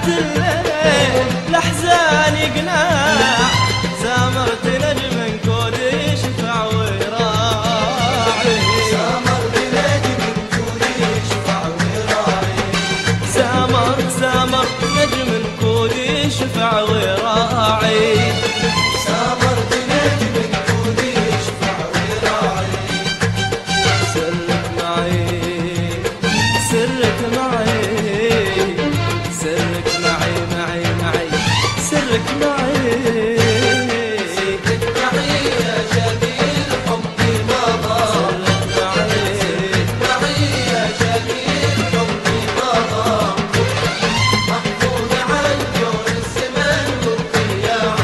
ساعة الليل الأحزان يقنع، سامرت نجم كود يشفع ويراعي، سامرت نجم كود يشفع ويراعي، سامرت نجم كود يشفع ويراعي، سامرت نجم كود يشفع ويراعي. سرك معي سرك معي سرك معي معي معي سرك معي، سرك معي يا جميل حبي مضى، سرك معي سرك معي يا جميل حبي مضى، محفوظ عن جور الزمن والضياع،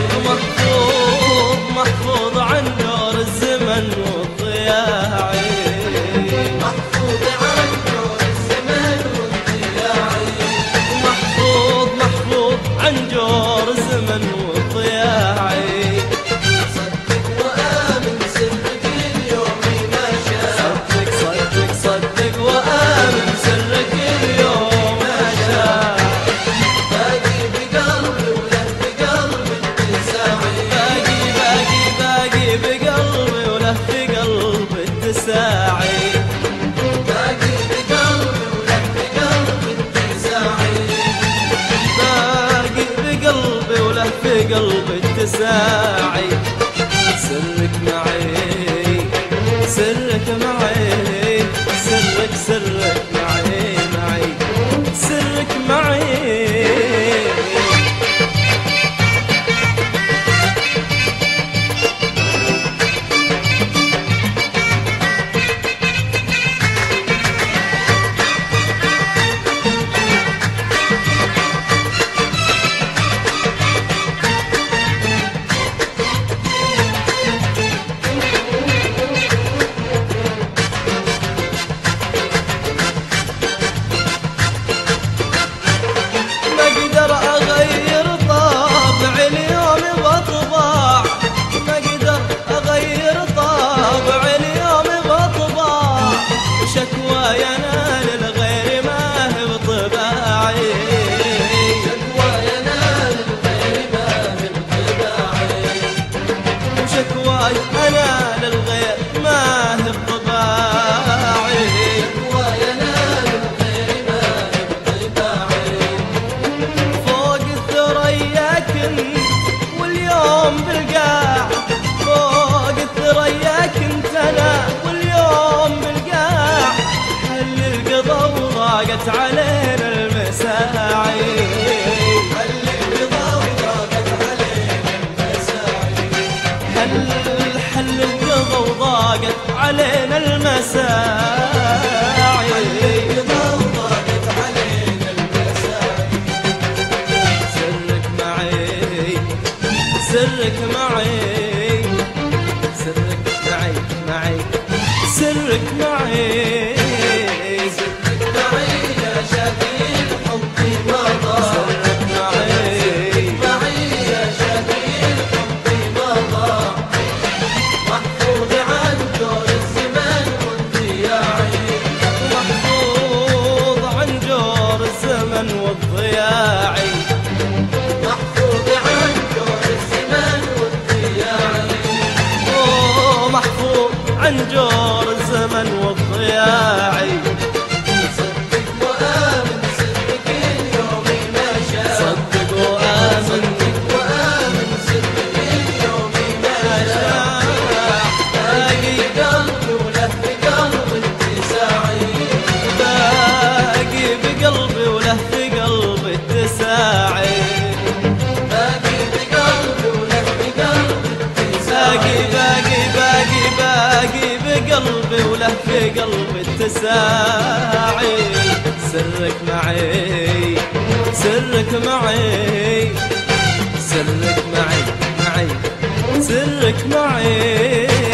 محفوظ عن دور الزمن والضياع، محفوظ عن جور الزمن والضياع. محفوظ عن جور الزمن والضياع. صدق وآمن سرك اليوم ما شاء، صدق وآمن سرك اليوم ما شاء، باقي بقلبي وله بقلبي التساعي، باقي بقلبي وله بقلبي التساعي، باقي بقلبي وله بقلبي التساعي. باقي بقلبي وله بقلبي التساعي. سرك معي سرك معي سرك معي معي سرك معي. ما اقدر اغير طابع اليوم بطباع، ما اقدر اغير طابع اليوم بطباع، شكواي انا للغير ما هي بطباعي، شكواي أنا للغير ما هي بطباعي، شكواي انا للغير ما هي بطباعي، شكواي أنا للغير ما هي بطباعي. فوق الثريا كنت واليوم بالقاع، فوق الثريا كنت انا واليوم بالقاع، هل القضا وضاقت علينا المساعي، هل الرضا وضاقت علينا المساعي، حل القضا وضاقت علينا المساعي. الرضا وضاقت علينا المساعي. سرك معي سرك معي سرك معي معي سرك معي، سرك معي يا جميل حبي مضى، سرك معي معي يا جميل حبي مضى، محفوظ عن دور الزمان والضياع، محفوظ عن جور الزمن والضياع، محفوظ عن دور الزمان والضياع. محفوظ عن جور الزمن والضياع. صدق وآمن سرك اليوم ما شاء، صدق وآمن صدق وآمن سرك اليوم ما شاء، باقي بقلبي وله بقلبي التساعي، باقي بقلبي وله بقلبي التساعي، باقي بقلبي وله بقلبي التساعي. باقي بقلبي وله بقلبي التساعي. سرك معي سرك معي سرك معي معي سرك معي.